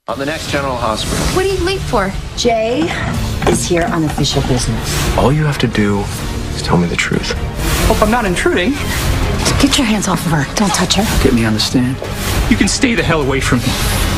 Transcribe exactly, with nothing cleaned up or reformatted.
On the next General Hospital. What are you late for? Jay is here on official business. All you have to do is tell me the truth. Hope I'm not intruding. Get your hands off of her. Don't touch her. Get me on the stand. You can stay the hell away from me.